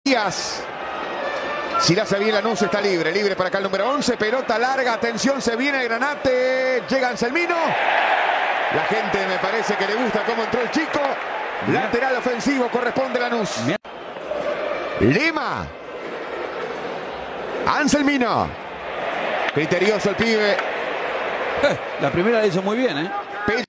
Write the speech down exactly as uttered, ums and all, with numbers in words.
Díaz. Si la hace bien Lanús está libre. Libre para acá el número once. Pelota larga. Atención, se viene el Granate. Llega Anselmino. La gente me parece que le gusta cómo entró el chico. Lateral ofensivo corresponde a Lanús. Lima. Anselmino. Criterioso el pibe. La primera la hizo muy bien, ¿eh?